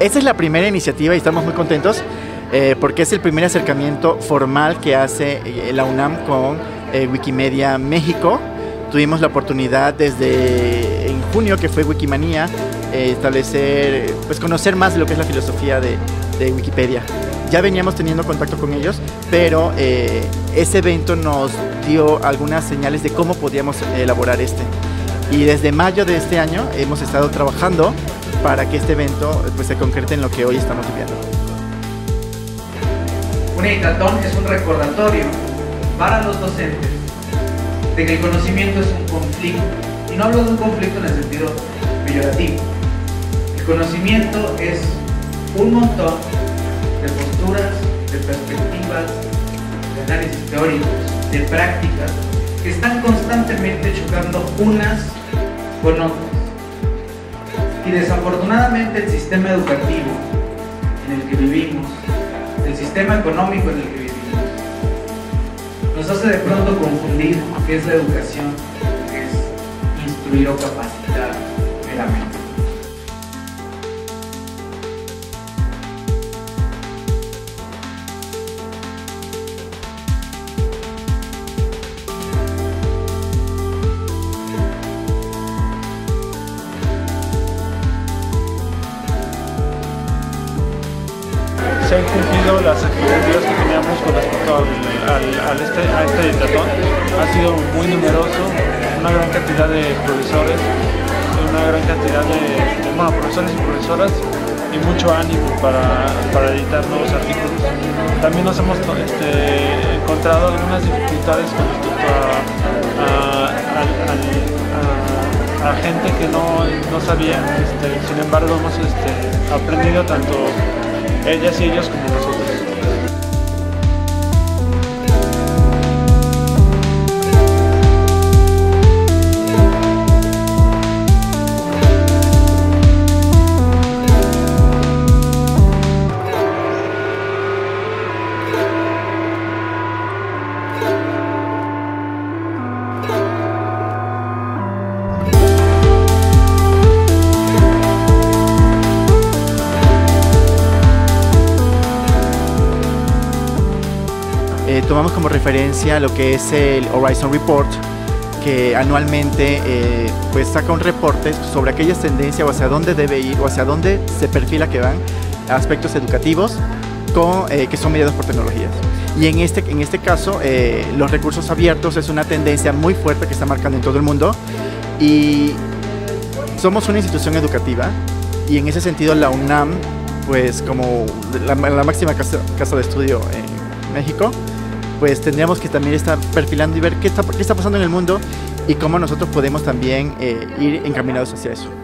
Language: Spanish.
esta es la primera iniciativa y estamos muy contentos porque es el primer acercamiento formal que hace la UNAM con Wikimedia México. Tuvimos la oportunidad desde en junio, que fue Wikimania, establecer, pues conocer más de lo que es la filosofía de Wikipedia. Ya veníamos teniendo contacto con ellos, pero ese evento nos dio algunas señales de cómo podíamos elaborar este. Y desde mayo de este año hemos estado trabajando para que este evento pues, se concrete en lo que hoy estamos viviendo. Un Editathon es un recordatorio para los docentes de que el conocimiento es un conflicto, y no hablo de un conflicto en el sentido peyorativo. El conocimiento es un montón de posturas, de perspectivas, de análisis teóricos, de prácticas que están constantemente chocando unas con otras. Y desafortunadamente el sistema educativo en el que vivimos, el sistema económico en el que vivimos, nos hace de pronto confundir qué es la educación, qué es instruir o capacitar meramente. Se han cumplido las expectativas que teníamos con respecto a este Editathon. Ha sido muy numeroso, una gran cantidad de profesores, una gran cantidad de profesores y profesoras, y mucho ánimo para editar nuevos artículos. También nos hemos encontrado algunas dificultades con respecto a gente que no sabía. Sin embargo, hemos aprendido tanto ellas y ellos como nosotros. Tomamos como referencia lo que es el Horizon Report, que anualmente pues saca un reporte sobre aquellas tendencias o hacia dónde debe ir o hacia dónde se perfila que van aspectos educativos que son mediados por tecnologías. Y en este caso los recursos abiertos es una tendencia muy fuerte que está marcando en todo el mundo, y somos una institución educativa, y en ese sentido la UNAM, pues como la máxima casa de estudio en México, pues tendríamos que también estar perfilando y ver qué está pasando en el mundo y cómo nosotros podemos también ir encaminados hacia eso.